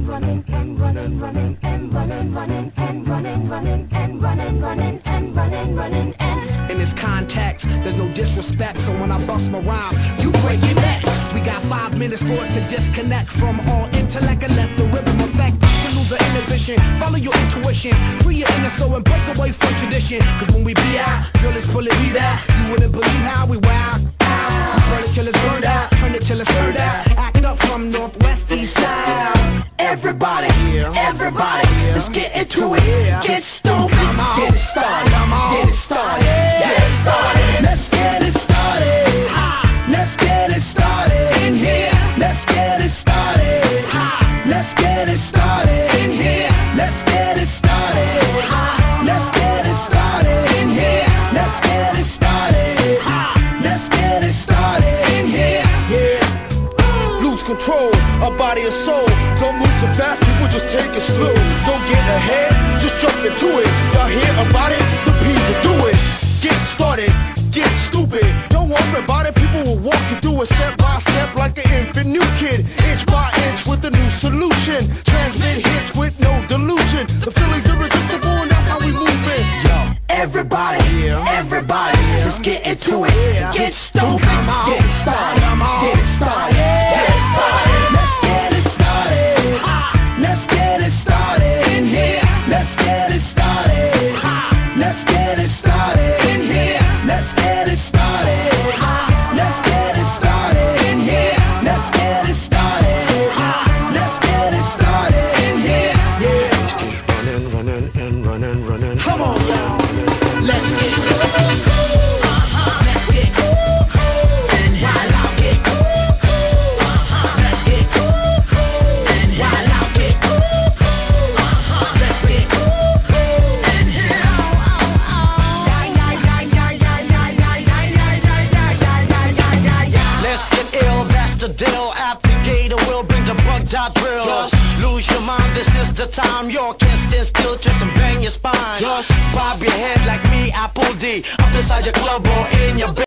running and running, running and running, running and running, running and running, running and running, running and. In this context, there's no disrespect, so when I bust my rhyme, you break your neck. We got 5 minutes for us to disconnect from all intellect and let the rhythm affect. To lose the inhibition, follow your intuition, free your inner soul and break away from tradition. Cause when we be out, girl, it's pulling me that. You wouldn't believe how we wow. We burn it till it's burned out, turn it till it's turned out. Act up from Northwest East Side. Everybody, everybody, let's get into it. Get stupid, get it started, get it started, get it started. Let's get it started. Let's get it started in here. Let's get it started. Let's get it started in here. Let's get it started. Let's get it started in here. Let's get it started. Let's get it started in here. Yeah. Lose control of body and soul. Don't move too fast, people just take it slow. Don't get ahead, just jump into it. Y'all hear about it? The P's will do it. Get started, get stupid. Don't worry about it, people will walk you through it step by step like an infant new kid. Inch by inch with a new solution. Transmit hits with no delusion. The feeling's irresistible and that's how we move it. Yo. Everybody, everybody, let's get into it. Get stupid, get it started, get it started, get it started. Let's get it started. Let's get it started in here. Let's get it started. Let's get it started in here. Let's get it started. Let's get it started in here. Let's get it started. Let's get it started in here. Yeah. Running, running, and running, running. Come on, y'all. Let's get cool. Let's get cool. And while I get cool. Let's get cool. And while I get cool. Let's get cool. And Let's get ill, that's the deal. At the gate, we'll bring the bug dot drill. Just lose your mind, this is the time. You can't stand still, twist and bang your spine. Just bob your head like me, Apple D. Up inside your club or in your bed.